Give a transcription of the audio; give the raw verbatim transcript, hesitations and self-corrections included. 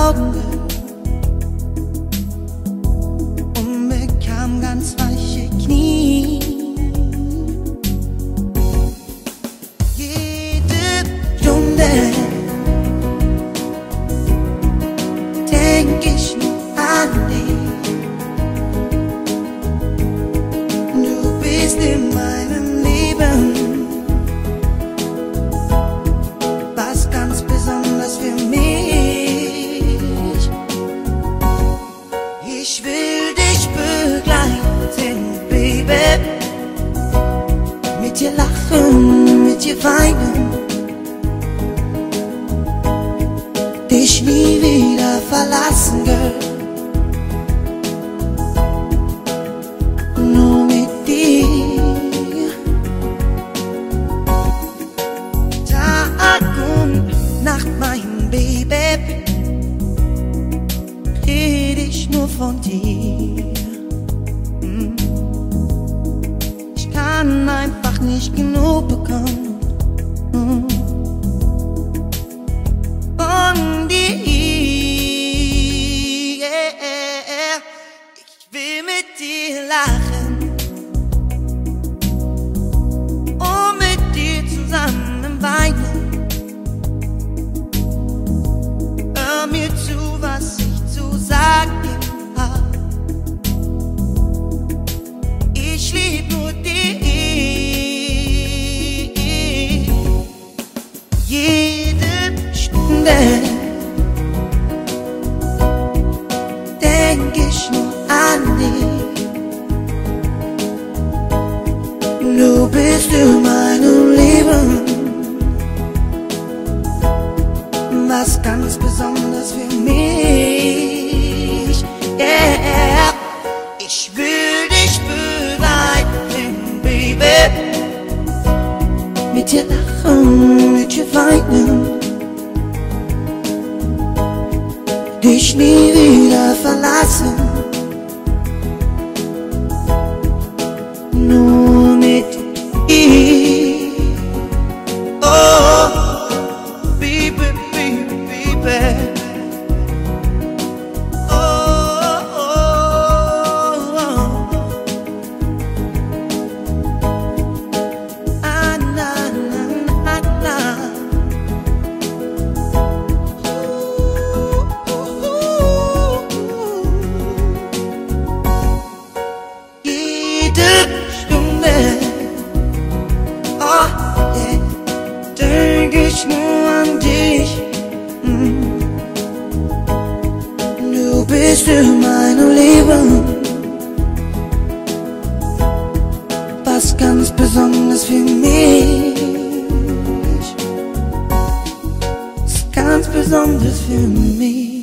Augen und bekam ganz weiche Knie. Jede Stunde denk ich nur an dich. Du bist in meinem Leben was ganz Besonderes für mich. Ich will dich begleiten, Baby, mit dir lachen, mit dir weinen, dich nie wieder verlassen, Girl. Nur mit dir. Tag und Nacht, mein Baby, red ich nur von dir. Ich kann einfach nicht genug bekommen von dir. Ich will mit dir lachen und mit dir zusammen weinen. Hör mir zu, was ich zu sagen hab. Ich lieb nur dich. Jede Stunde denk ich nur an dich. Du bist in meinem Leben was ganz Besonderes für mich. Yeah. Ich will dich begleiten, Baby, mit dir lachen, mit dir weinen, dich nie wieder verlassen, nur mit dir. Oh, Baby, baby, baby. Oh, oh, oh. Ah, na, na, na, na. Ooh, ooh, ooh. Jede Stunde, oh, yeah, denk ich nur an dich. Mm. Du bist in meinem Leben was ganz Besonderes für mich. Was ganz Besonderes für mich.